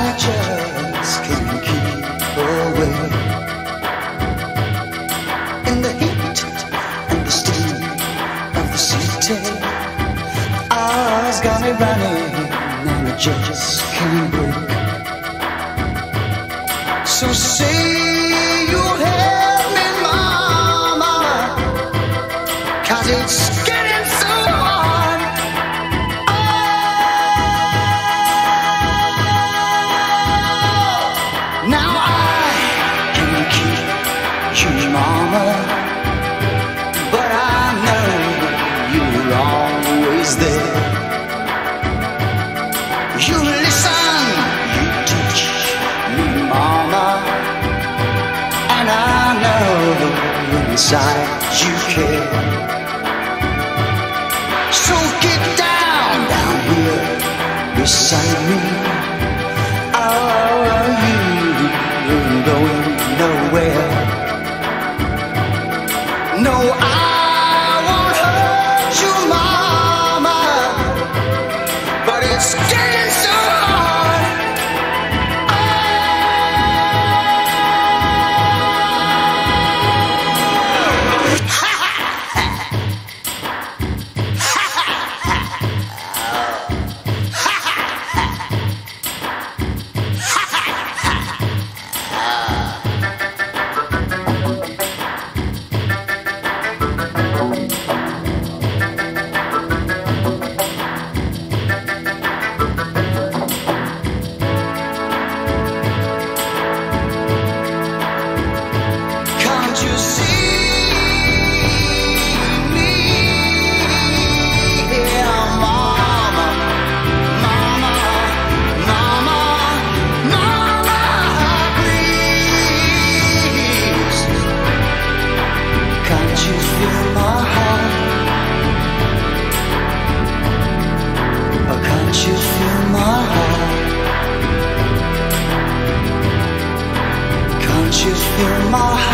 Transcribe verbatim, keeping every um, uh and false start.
I just can't keep away. In the heat and the steam of the city, eyes got me running and I just can't break. So say you'll help me, mama, 'cause it's getting so hard. Oh, now I can keep you, mama, but I know you're always there. You listen, you teach me, mama, and I know inside you care. So get down, down here beside me. Oh, you ain't going nowhere. No, I won't hurt you, mama, but it's getting so hard. You feel my